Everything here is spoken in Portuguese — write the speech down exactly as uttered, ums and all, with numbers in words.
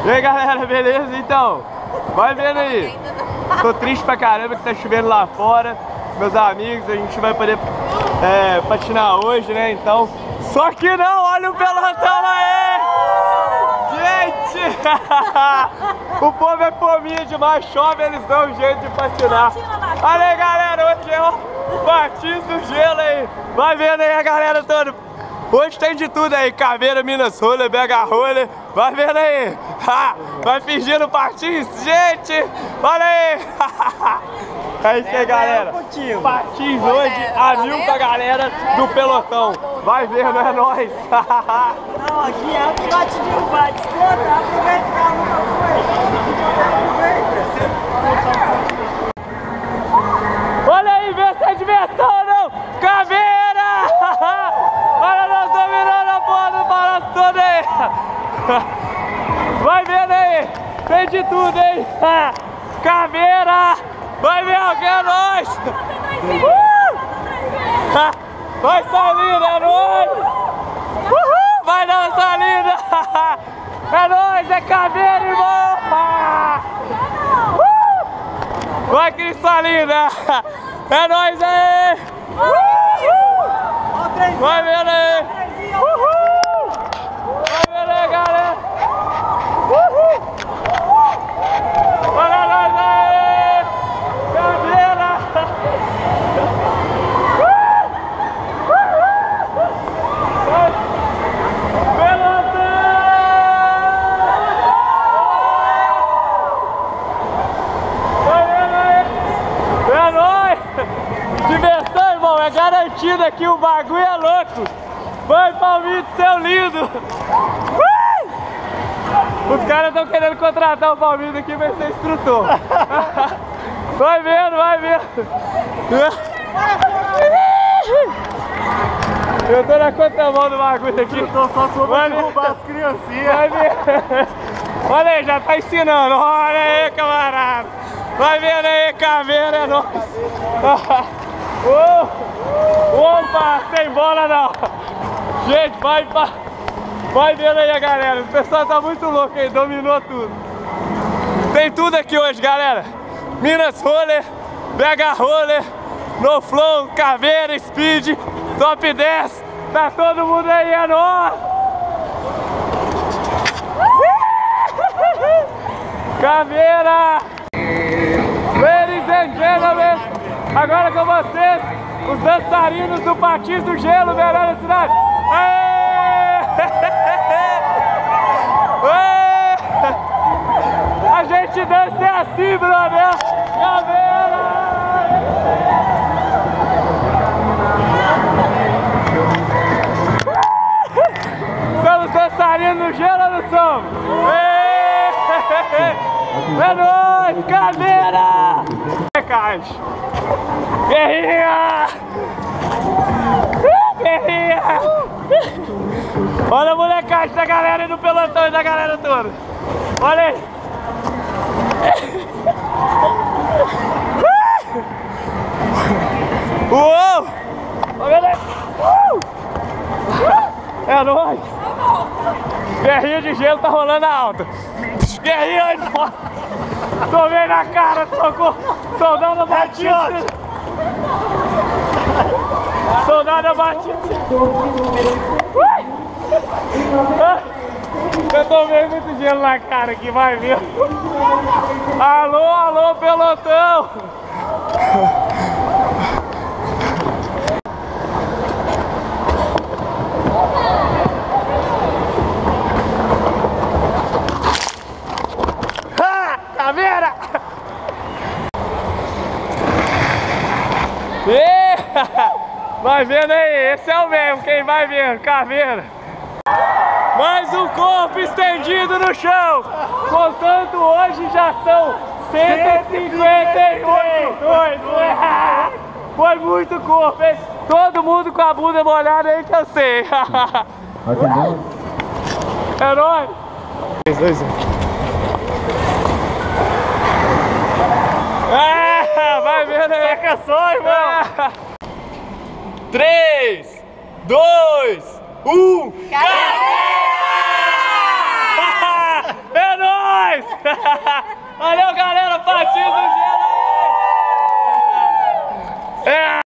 E aí galera, beleza? Então, vai vendo aí. Tô triste pra caramba que tá chovendo lá fora. Meus amigos, a gente vai poder é, patinar hoje, né? Então, só que não, olha o pelotão aí! Gente! O povo é fominha demais, chove, eles dão um jeito de patinar. Olha aí galera, hoje é o patins do gelo aí. Vai vendo aí a galera toda. Hoje tem de tudo aí, Caveira, Minas Roller, B H Roller. Vai vendo aí. Vai fingindo patins, gente! Olha aí! É isso aí, galera. Patins hoje, a mil pra galera do pelotão. Vai vendo, é nóis. Não, aqui é o que gosta de derrubar, desconta, aproveita a Olha aí, vê se é diversão ou não. Caveira! Olha nós dominando a porra do balanço todo aí. Vai vendo aí, tem de tudo, hein? Caveira! Vai ver alguém, é nóis! Uh! Vai, Salina, é nóis! Uhul! Vai não, Salina! É nóis, é Caveira, irmão! Uh! Vai, Cristalina! É nóis aí! Uh! Vai vendo aí! Uhul! Vai vendo aí, galera! Uhul! Olha nós aí! Caveira! É nóis! Diversão, irmão! É garantido aqui, o bagulho é louco! Vai, Palmito, seu lindo! Os caras estão querendo contratar o Palmito aqui pra ser instrutor. Vai vendo, vai vendo. Eu tô na contramão do bagulho aqui. Eu tô só sobre derrubar as criancinhas. Vai ver. Olha aí, já tá ensinando. Olha aí, camarada. Vai vendo aí, Caveira, é nóis. Opa, sem bola não. Gente, vai pra... Vai vendo aí, galera. O pessoal tá muito louco aí, dominou tudo. Tem tudo aqui hoje, galera. Minas Roller, B H Roller, No Flow, Caveira, Speed, Top dez. Tá todo mundo aí, é nóis! Caveira! Ladies and gentlemen, agora com vocês, os dançarinos do Patins do Gelo, melhor da cidade. Aê! A gente dança é assim, brother! Caveira! Somos dançarinos no gelo ou não somos? É nóis, Caveira! Caixa! Guerrinha! Guerrinha! Olha a molecagem da galera e do pelotão e da galera toda! Olha aí! Uou! Olha aí! É nóis! Guerrinha de gelo tá rolando alta! Guerrinha de foto! Tomei na cara, socorro! Soldado Batista! Soldado Batista! Eu tomei muito gelo na cara aqui, vai ver! Alô, alô, pelotão! Caveira! E... Vai vendo aí, esse é o mesmo, quem vai vendo, Caveira. Mais um corpo estendido no chão. Portanto, hoje já são cento e cinquenta e oito. Foi muito corpo, hein? Todo mundo com a bunda molhada aí que eu sei. É nóis. Ah, vai vendo aí. Saca só, irmão. três, dois, um. Caveira! É nóis! Valeu, galera!